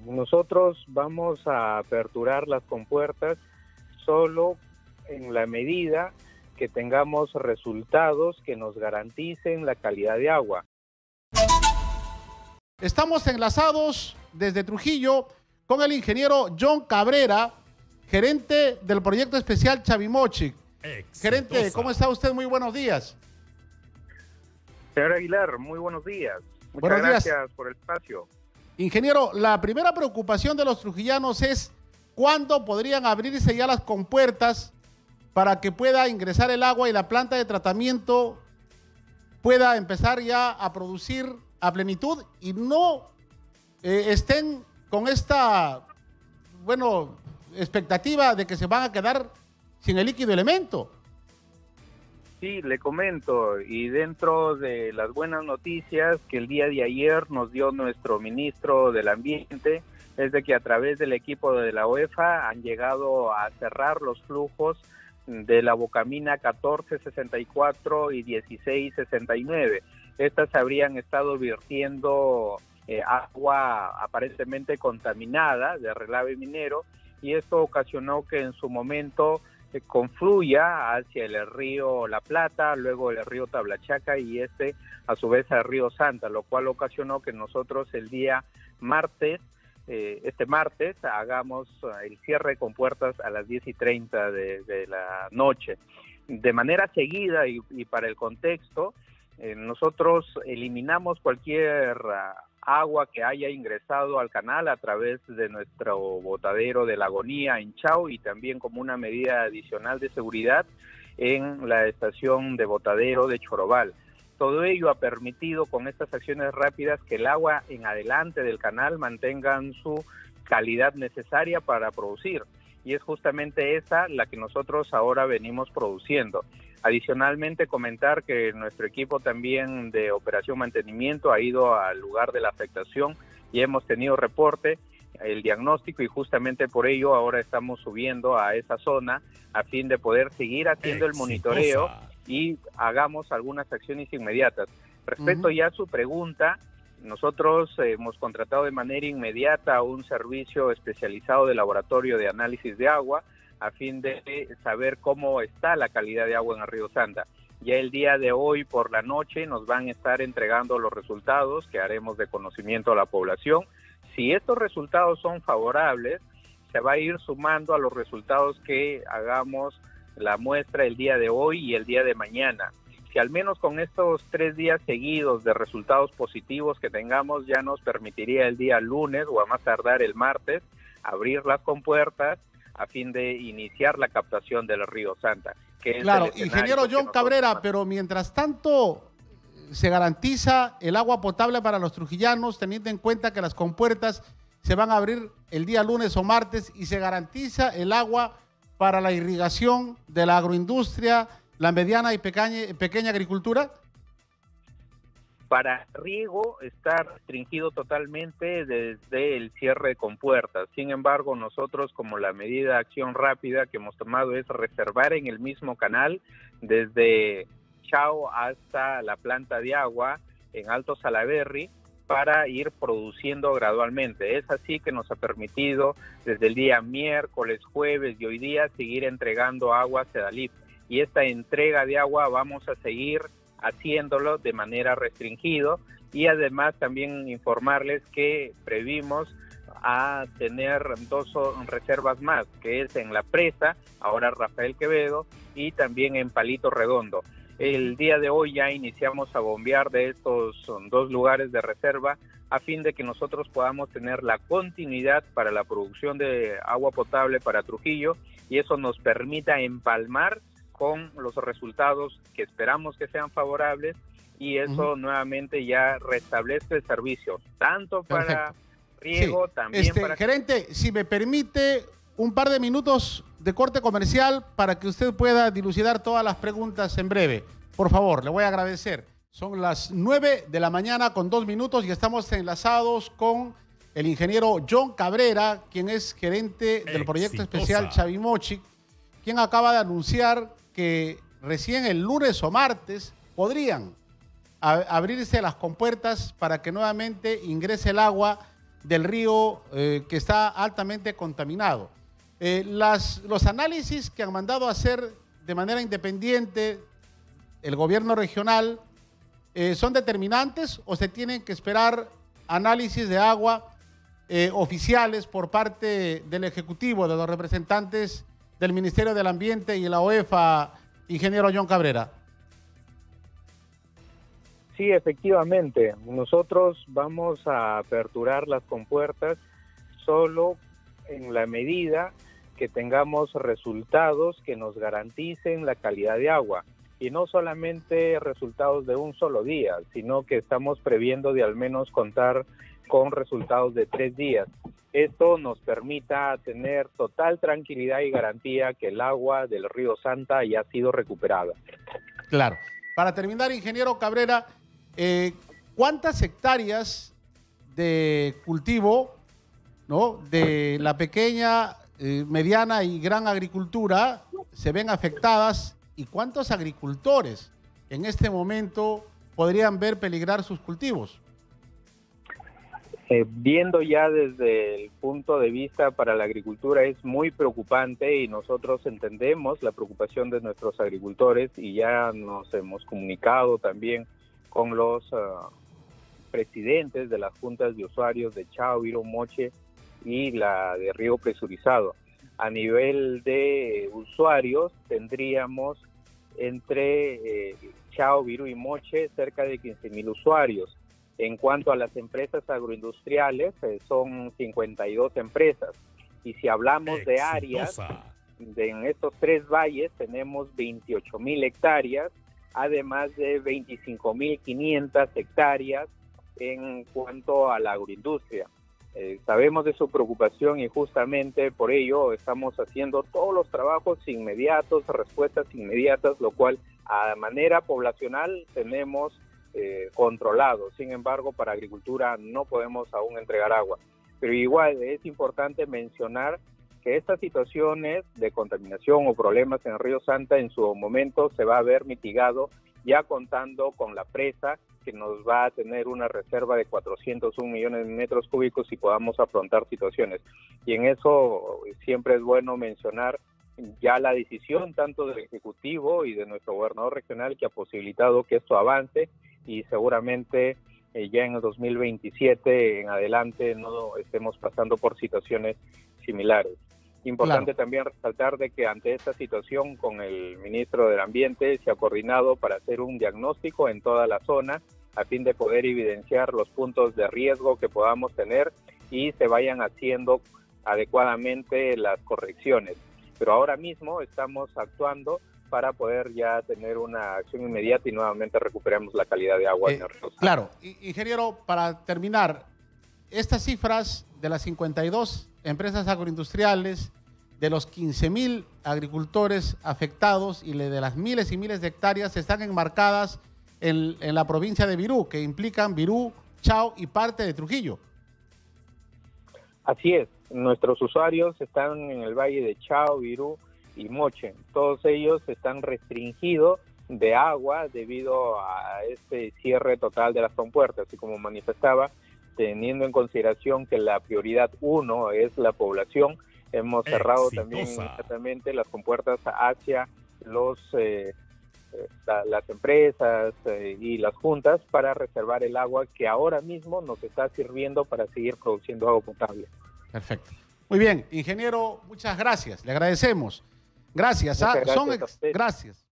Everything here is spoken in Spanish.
Nosotros vamos a aperturar las compuertas solo en la medida que tengamos resultados que nos garanticen la calidad de agua. Estamos enlazados desde Trujillo con el ingeniero John Cabrera, gerente del proyecto especial Chavimochic. Gerente, ¿cómo está usted? Muy buenos días. Señor Aguilar, muy buenos días. Muchas buenos días. Gracias por el espacio. Ingeniero, la primera preocupación de los trujillanos es cuándo podrían abrirse ya las compuertas para que pueda ingresar el agua y la planta de tratamiento pueda empezar ya a producir a plenitud y no estén con esta, expectativa de que se van a quedar sin el líquido elemento. Sí, le comento, y dentro de las buenas noticias que el día de ayer nos dio nuestro ministro del Ambiente, es de que a través del equipo de la UEFA han llegado a cerrar los flujos de la Bocamina 1464 y 1669. Estas habrían estado vertiendo agua aparentemente contaminada de relave minero, y esto ocasionó que en su momento confluya hacia el río La Plata, luego el río Tablachaca y a su vez al río Santa, lo cual ocasionó que nosotros el día martes, hagamos el cierre de compuertas a las 10:30 de la noche. De manera seguida y para el contexto, nosotros eliminamos cualquier agua que haya ingresado al canal a través de nuestro botadero de La Agonía en Chao, y también como una medida adicional de seguridad en la estación de botadero de Chorobal. Todo ello ha permitido con estas acciones rápidas que el agua en adelante del canal mantengan su calidad necesaria para producir, y es justamente esa la que nosotros ahora venimos produciendo. Adicionalmente, comentar que nuestro equipo también de operación mantenimiento ha ido al lugar de la afectación y hemos tenido reporte, el diagnóstico, y justamente por ello ahora estamos subiendo a esa zona a fin de poder seguir haciendo el monitoreo y hagamos algunas acciones inmediatas. Respecto ya a su pregunta, nosotros hemos contratado de manera inmediata un servicio especializado de laboratorio de análisis de agua a fin de saber cómo está la calidad de agua en el río Santa. Ya el día de hoy por la noche nos van a estar entregando los resultados que haremos de conocimiento a la población. Si estos resultados son favorables, se va a ir sumando a los resultados que hagamos la muestra el día de hoy y el día de mañana. Si al menos con estos 3 días seguidos de resultados positivos que tengamos, ya nos permitiría el día lunes o a más tardar el martes abrir las compuertas a fin de iniciar la captación del río Santa. Claro, ingeniero John Cabrera, pero mientras tanto se garantiza el agua potable para los trujillanos, teniendo en cuenta que las compuertas se van a abrir el día lunes o martes, y se garantiza el agua para la irrigación de la agroindustria, la mediana y pequeña agricultura. Para riego está restringido totalmente desde el cierre de compuertas. Sin embargo, nosotros, como la medida de acción rápida que hemos tomado es reservar en el mismo canal desde Chao hasta la planta de agua en Alto Salaberry para ir produciendo gradualmente. Es así que nos ha permitido desde el día miércoles, jueves y hoy día seguir entregando agua a Sedalip. Y esta entrega de agua vamos a seguir haciéndolo de manera restringido, y además también informarles que previmos a tener 2 reservas más, que es en La Presa, ahora Rafael Quevedo, y también en Palito Redondo. El día de hoy ya iniciamos a bombear de estos 2 lugares de reserva a fin de que nosotros podamos tener la continuidad para la producción de agua potable para Trujillo, y eso nos permita empalmar con los resultados que esperamos que sean favorables, y eso nuevamente ya restablece el servicio, tanto para riego, también para... Gerente, si me permite un par de minutos de corte comercial para que usted pueda dilucidar todas las preguntas en breve. Por favor, le voy a agradecer. Son las 9 de la mañana con 2 minutos y estamos enlazados con el ingeniero John Cabrera, quien es gerente del proyecto especial Chavimochic, quien acaba de anunciar que recién el lunes o martes podrían abrirse las compuertas para que nuevamente ingrese el agua del río que está altamente contaminado. Los análisis que han mandado a hacer de manera independiente el gobierno regional son determinantes o se tienen que esperar análisis de agua oficiales por parte del Ejecutivo, de los representantes del Ministerio del Ambiente y la OEFA, ingeniero John Cabrera? Sí, efectivamente. Nosotros vamos a aperturar las compuertas solo en la medida que tengamos resultados que nos garanticen la calidad de agua. Y no solamente resultados de un solo día, sino que estamos previendo de al menos contar con resultados de 3 días. Esto nos permita tener total tranquilidad y garantía que el agua del río Santa ya ha sido recuperada. Claro. Para terminar, ingeniero Cabrera, ¿cuántas hectáreas de cultivo, ¿no?, de la pequeña, mediana y gran agricultura se ven afectadas y cuántos agricultores en este momento podrían ver peligrar sus cultivos? Viendo ya desde el punto de vista para la agricultura es muy preocupante y nosotros entendemos la preocupación de nuestros agricultores y ya nos hemos comunicado también con los presidentes de las juntas de usuarios de Chao, Virú, Moche y la de Río Presurizado. A nivel de usuarios tendríamos entre Chao, Virú y Moche cerca de 15,000 usuarios. En cuanto a las empresas agroindustriales, son 52 empresas. Y si hablamos de áreas, en estos 3 valles tenemos 28,000 hectáreas, además de 25,500 hectáreas en cuanto a la agroindustria. Sabemos de su preocupación y justamente por ello estamos haciendo todos los trabajos inmediatos, respuestas inmediatas, lo cual a manera poblacional tenemos controlado. Sin embargo, para agricultura no podemos aún entregar agua. Pero igual es importante mencionar que estas situaciones de contaminación o problemas en el río Santa en su momento se va a ver mitigado ya contando con la presa que nos va a tener una reserva de 401 millones de metros cúbicos y podamos afrontar situaciones. Y en eso siempre es bueno mencionar ya la decisión tanto del Ejecutivo y de nuestro gobernador regional que ha posibilitado que esto avance y seguramente ya en el 2027 en adelante no estemos pasando por situaciones similares. Importante también resaltar de que ante esta situación con el ministro del Ambiente se ha coordinado para hacer un diagnóstico en toda la zona a fin de poder evidenciar los puntos de riesgo que podamos tener y se vayan haciendo adecuadamente las correcciones. Pero ahora mismo estamos actuando para poder ya tener una acción inmediata y nuevamente recuperemos la calidad de agua en el río. Claro. Ingeniero, para terminar, estas cifras de las 52 empresas agroindustriales, de los 15,000 agricultores afectados y de las miles y miles de hectáreas están enmarcadas en la provincia de Virú, que implican Virú, Chao y parte de Trujillo. Así es, nuestros usuarios están en el valle de Chao, Virú y Moche. Todos ellos están restringidos de agua debido a este cierre total de las compuertas y como manifestaba, teniendo en consideración que la prioridad 1 es la población, hemos cerrado también inmediatamente las compuertas hacia las empresas y las juntas para reservar el agua que ahora mismo nos está sirviendo para seguir produciendo agua potable. Perfecto. Muy bien, ingeniero, muchas gracias. Le agradecemos. Gracias. Gracias. Gracias.